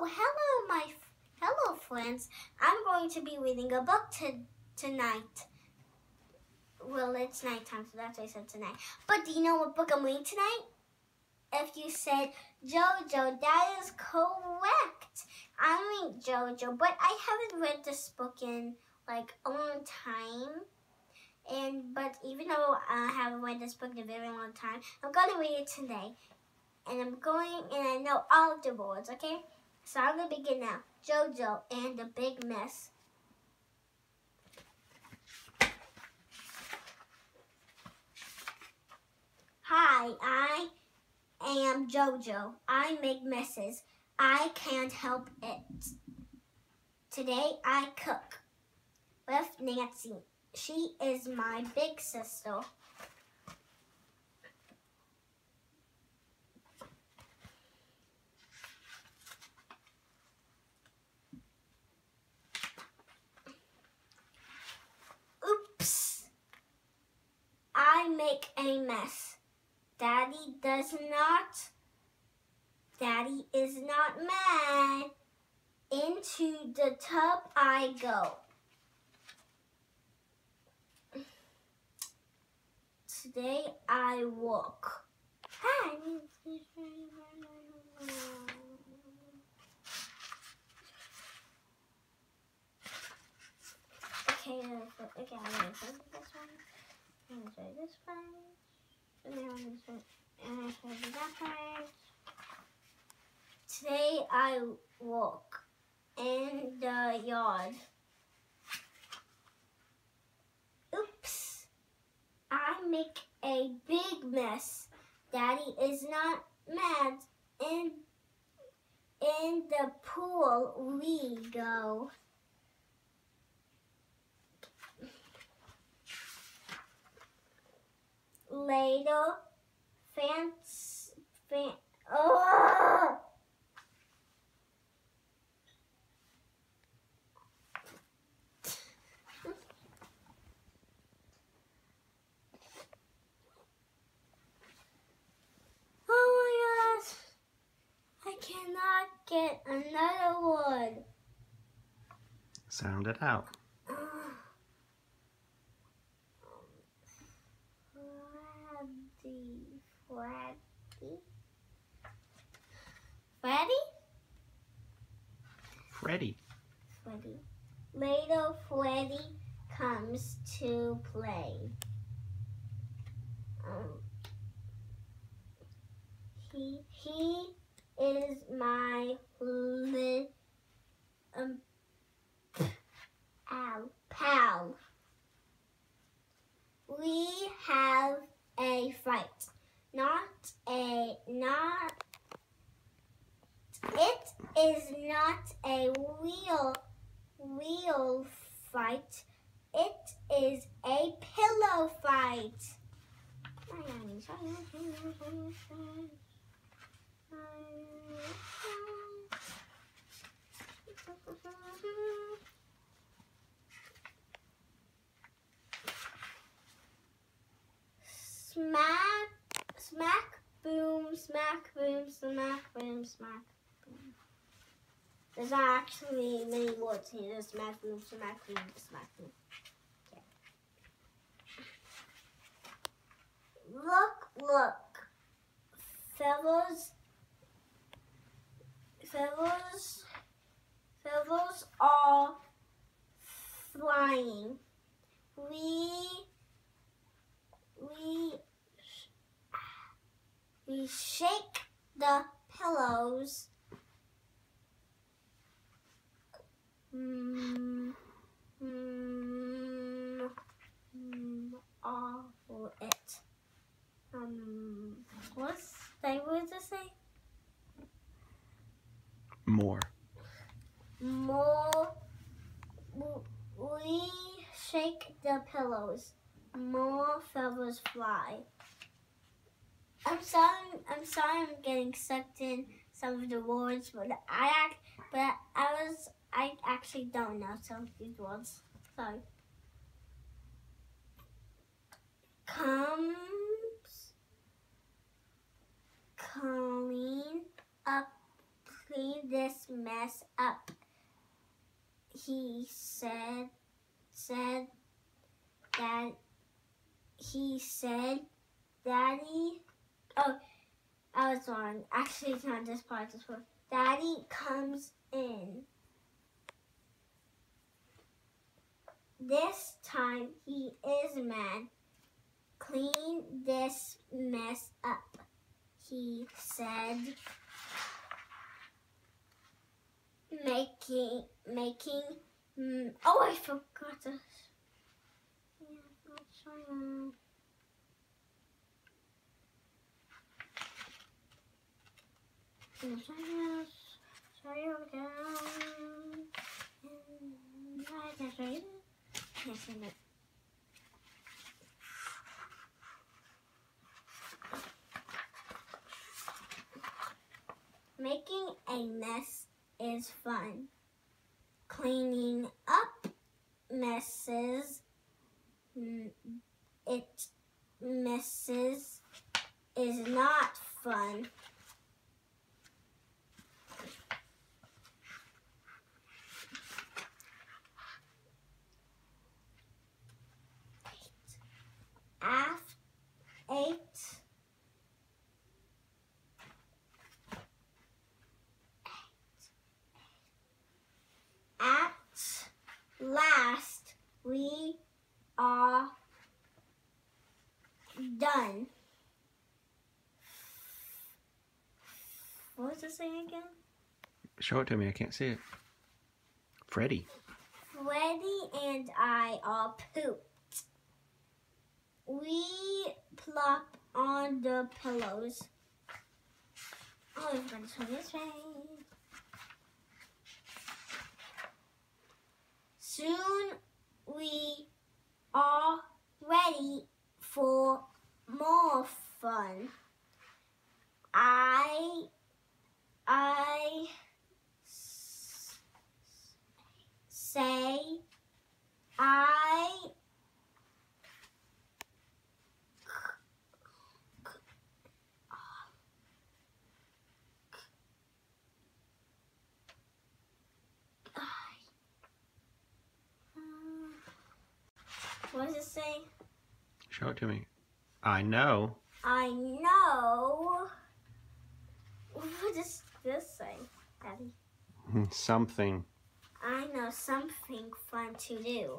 hello friends. I'm going to be reading a book tonight. Well, it's nighttime, so that's why I said tonight. But do you know what book I'm reading tonight? If you said JoJo, that is correct. I'm reading JoJo, but I haven't read this book in like a long time. But even though I haven't read this book in a very long time, I'm going to read it today. And I know all of the words, okay? So I'm going to begin now. JoJo and the Big Mess. Hi, I am JoJo. I make messes. I can't help it. Today I cook with Nancy. She is my big sister. Oops! I make a mess. Daddy is not mad. Into the tub I go. Today I walk. Okay, I'm going to this one. I'm going to try this one. And then I'm going to try that part. Today I walk in the yard. Oops! I make a big mess. Daddy is not mad. In the pool we go. Later, oh! Oh my gosh! I cannot get another word. Sound it out. Freddy. Later, Freddy comes to play. He is my pal. We have a fight. It is not a real fight. It is a pillow fight. Smack, boom, smack, boom, smack, boom, smack, boom. There's not actually many words here. There's smack, boom, smack, boom, smack, boom. Okay. Look. Feathers are flying. We shake the pillows. All it. What's that word to say? More. We shake the pillows. More feathers fly. I'm sorry I'm getting sucked in some of the words, but I actually don't know some of these words. Sorry. Clean up clean this mess up. He said that he said, Daddy. Oh, I was wrong. Actually, it's not this part. This part. Daddy comes in. This time he is mad. Clean this mess up, he said, making. Oh, I forgot this. Yeah, I'm sorry. Sorry again. That's right. Yes, I know. Making a mess is fun. Cleaning up messes, is not fun. At last, we are done. What was it saying again? Show it to me. I can't see it. Freddy. Freddy and I are pooped. We plop on the pillows. Oh, I'm going to show this way. Soon we are ready for more fun. I say what does it say? Show it to me. I know. I know. What does this say, Daddy? Something. I know something fun to do.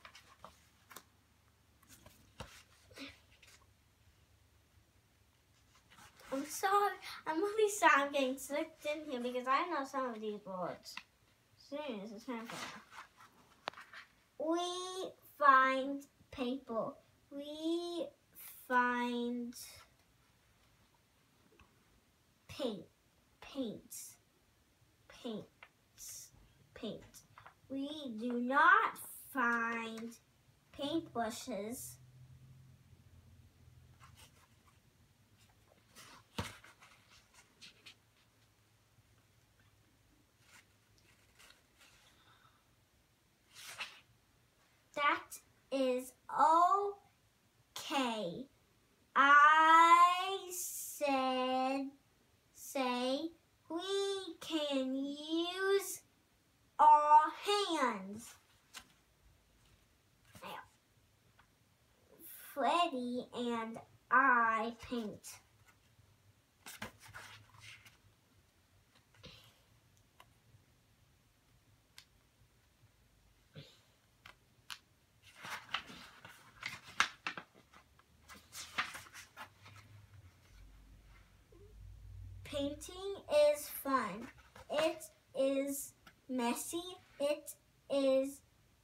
I'm sorry. I'm really sorry I'm getting slipped in here because I know some of these words. Serious, it's time for that. We find paper. We find paint. We do not find paintbrushes. That is okay. I say we can use our hands. Freddy and I paint. Painting is fun. It is messy. It is...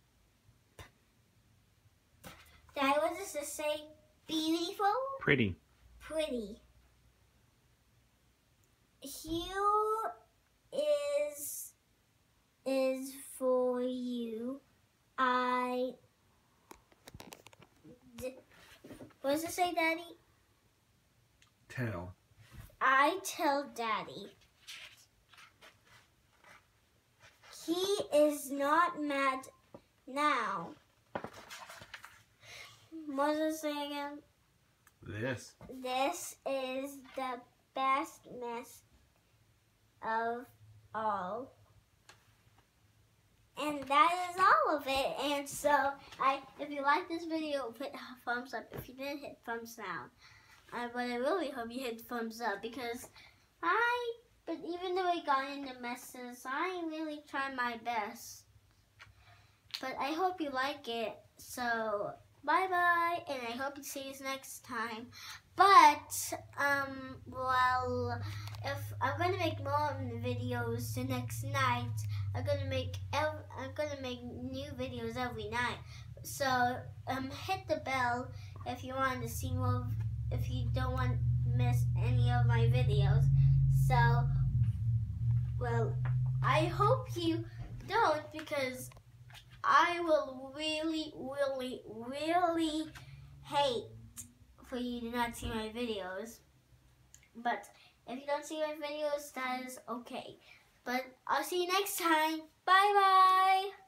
Dad, what does this say? Beautiful? Pretty. Pretty. Here is for you. What does it say, Daddy? Tell. I tell Daddy. He is not mad now. What does it say again? This. This is the best mess of all. And that is all of it. And so, if you like this video, put a thumbs up. If you didn't, hit thumbs down. But I really hope you hit thumbs up because but even though I got into messes, I really tried my best. But I hope you like it. So, bye-bye, and I hope to see you next time. But, well, if I'm gonna make more videos the next night, I'm gonna make new videos every night. So, hit the bell if you want to see more. If you don't want to miss any of my videos. So, well, I hope you don't because I will really, really, really hate for you to not see my videos. But if you don't see my videos, that is okay. But I'll see you next time. Bye-bye.